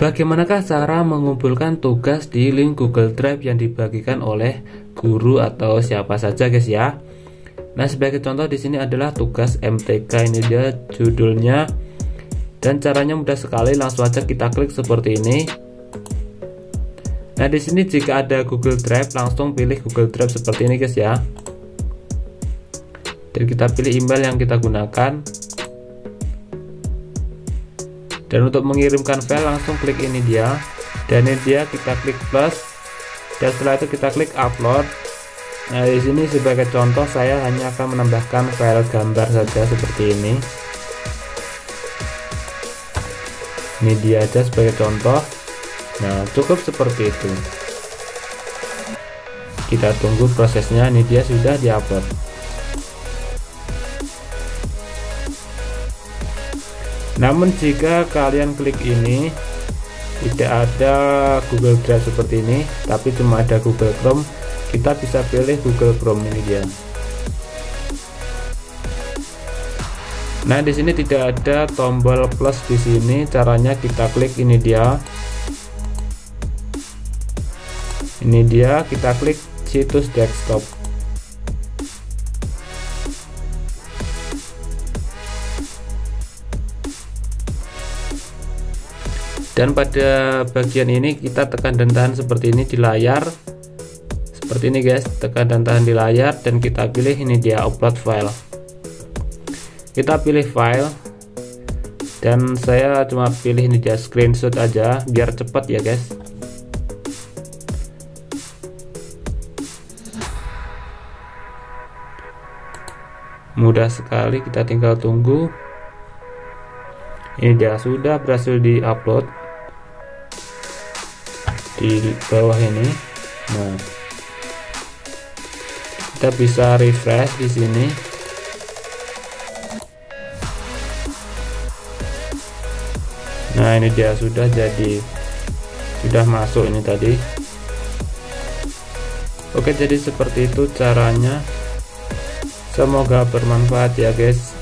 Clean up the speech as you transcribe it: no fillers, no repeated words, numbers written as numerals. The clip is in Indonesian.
Bagaimanakah cara mengumpulkan tugas di link Google Drive yang dibagikan oleh guru atau siapa saja, guys ya? Nah, sebagai contoh di sini adalah tugas MTK, ini dia judulnya. Dan caranya mudah sekali, langsung aja kita klik seperti ini. Nah, di sini jika ada Google Drive, langsung pilih Google Drive seperti ini, guys ya. Dan kita pilih email yang kita gunakan. Dan untuk mengirimkan file langsung klik ini dia, dan ini dia kita klik plus, dan setelah itu kita klik upload. Nah, di sini sebagai contoh saya hanya akan menambahkan file gambar saja seperti ini. Ini dia aja sebagai contoh. Nah, cukup seperti itu. Kita tunggu prosesnya. Ini dia sudah diupload. Namun jika kalian klik ini tidak ada Google Drive seperti ini, tapi cuma ada Google Chrome, kita bisa pilih Google Chrome, ini dia. Nah, di sini tidak ada tombol plus di sini. Caranya kita klik ini dia. Ini dia, kita klik situs desktop. Dan pada bagian ini kita tekan dan tahan seperti ini di layar, seperti ini guys, tekan dan tahan di layar, dan kita pilih ini dia upload file. Kita pilih file, dan saya cuma pilih ini dia screenshot aja biar cepat ya guys. Mudah sekali, kita tinggal tunggu. Ini dia sudah berhasil di-upload di bawah ini. Nah, kita bisa refresh di sini. Nah, ini dia sudah jadi, sudah masuk ini tadi. Oke, jadi seperti itu caranya. Semoga bermanfaat ya guys.